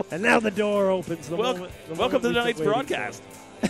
And now the door opens. Welcome to tonight's broadcast.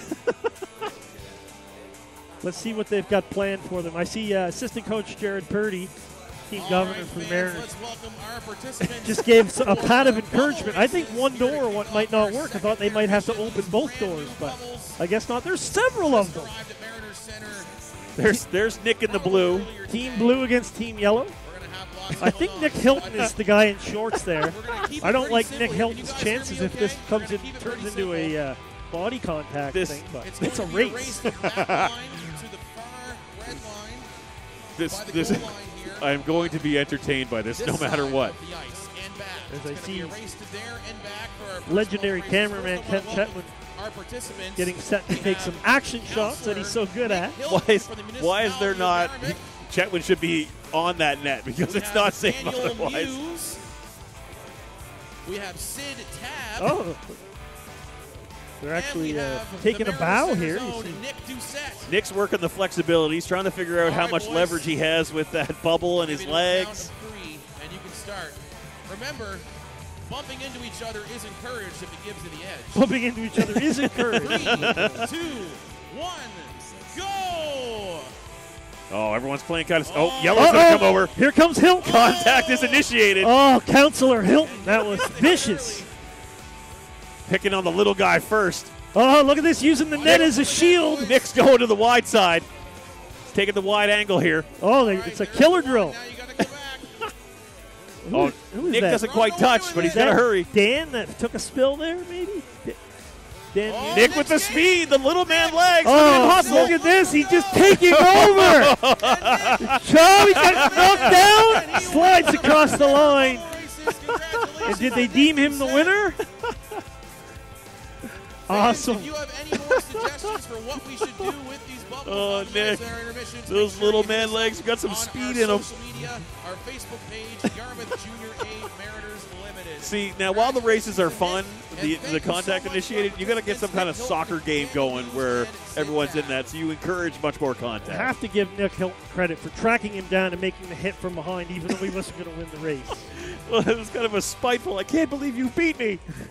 Let's see what they've got planned for them. I see assistant coach Jared Purdy, team governor for the Mariners, just gave a pat of encouragement. I think one door might not work. I thought they might have to open both doors, but I guess not. There's several of them. There's Nick in the blue. Team blue against team yellow. I think Nick Hilton is the guy in shorts there. I don't like Nick Hilton's chances if this turns into a body contact thing, but it's a race. I'm going to be entertained by this no matter what. As I see legendary cameraman Ken Chetwin getting set to take some action shots that he's so good at. Why is there not? Chetwin should be on that net because it's not safe otherwise. We have Sid Tab. Oh, they're actually taking a bow here. Nick's working the flexibility. He's trying to figure out how much leverage he has with that bubble and his legs. And you can start. Remember, bumping into each other is encouraged if it gives you the edge. Bumping into each other is encouraged. 3, 2, 1, go! Oh, everyone's playing kind of. Oh, yellow's going to come over. Here comes Hilton. Contact is initiated. Oh, Counselor Hilton. That was vicious. Picking on the little guy first. Oh, look at this, using the net as a shield. Nick's going to the wide side. He's taking the wide angle here. Oh, it's a killer drill. Oh, Nick doesn't quite touch, but he's got to hurry. Dan that took a spill there, maybe? Dan Nick with the speed, the little man legs. Oh, look at this. He's just taking over. Charlie got knocked down, slides across the line. And did they deem him the winner? Awesome. If you have any more suggestions for what we should do with these bubble oh, Nick, those little man legs got some speed in them. Media, our Facebook page, Yarmouth Junior A Mariners Limited. See, now while the races are fun, the contact initiated, you got to get some kind of soccer game going where everyone's in that, so you encourage much more contact. I have to give Nick Hilton credit for tracking him down and making the hit from behind, even though he wasn't going to win the race. Well, it was kind of a spiteful, I can't believe you beat me.